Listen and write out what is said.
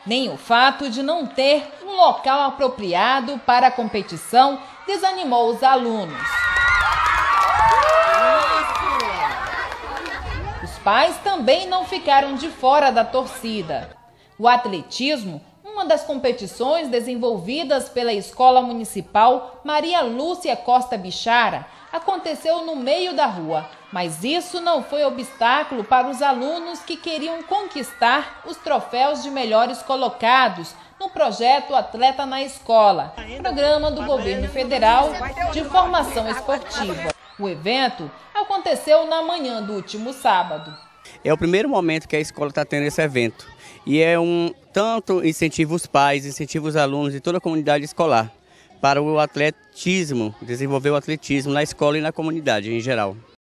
Nem o fato de não ter um local apropriado para a competição desanimou os alunos. Os pais também não ficaram de fora da torcida. O atletismo, uma das competições desenvolvidas pela Escola Municipal Maria Lúcia Costa Bichara, aconteceu no meio da rua, mas isso não foi obstáculo para os alunos que queriam conquistar os troféus de melhores colocados no projeto Atleta na Escola, programa do governo federal de formação esportiva. O evento aconteceu na manhã do último sábado. É o primeiro momento que a escola está tendo esse evento e tanto incentiva os pais, incentiva os alunos e toda a comunidade escolar para o atletismo, desenvolver o atletismo na escola e na comunidade em geral.